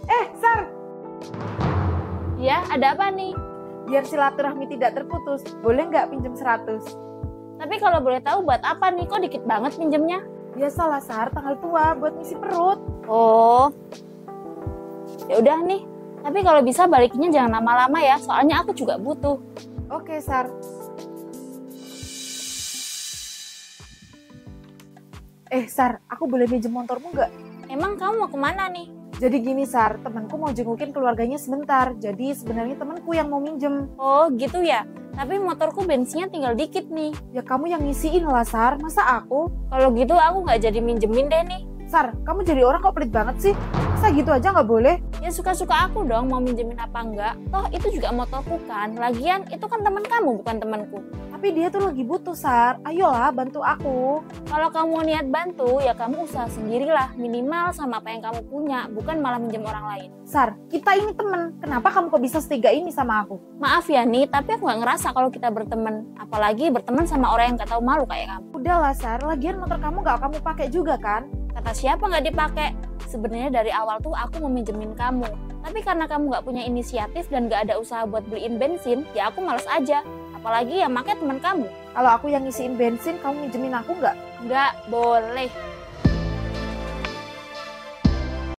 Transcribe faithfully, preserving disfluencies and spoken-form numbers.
Eh, Sar, Ya, ada apa nih? biar silaturahmi tidak terputus, boleh nggak pinjem seratus? Tapi kalau boleh tahu buat apa nih? Kok dikit banget pinjemnya? Biasalah, Sar, tanggal tua buat ngisi perut. Oh, ya udah nih. Tapi kalau bisa balikinnya jangan lama-lama ya, soalnya aku juga butuh. Oke, Sar. Eh, Sar, aku boleh pinjem motormu nggak? Emang kamu mau kemana nih? Jadi gini, Sar, temanku mau jengukin keluarganya sebentar. Jadi sebenarnya temanku yang mau minjem. Oh, gitu ya. Tapi motorku bensinnya tinggal dikit nih. Ya kamu yang ngisiin lah, Sar. Masa aku? Kalau gitu aku nggak jadi minjemin deh nih. Sar, kamu jadi orang kok pelit banget sih? Masa gitu aja nggak boleh? Ya suka-suka aku dong mau minjemin apa enggak. Toh itu juga motorku kan. Lagian itu kan teman kamu bukan temanku. Tapi dia tuh lagi butuh, Sar. Ayolah, bantu aku. Kalau kamu niat bantu, ya kamu usaha sendirilah. Minimal sama apa yang kamu punya, bukan malah minjem orang lain. Sar, kita ini temen. Kenapa kamu kok bisa setega ini sama aku? Maaf ya nih, tapi aku nggak ngerasa kalau kita berteman. Apalagi berteman sama orang yang nggak tahu malu kayak kamu. Udahlah, Sar. Lagian motor kamu nggak kamu pakai juga kan? Kata siapa nggak dipakai? Sebenarnya dari awal tuh aku mau minjemin kamu. Tapi karena kamu nggak punya inisiatif dan nggak ada usaha buat beliin bensin, ya aku males aja. Apalagi yang pakai teman kamu. Kalau aku yang ngisiin bensin, kamu minjemin aku nggak? Nggak boleh.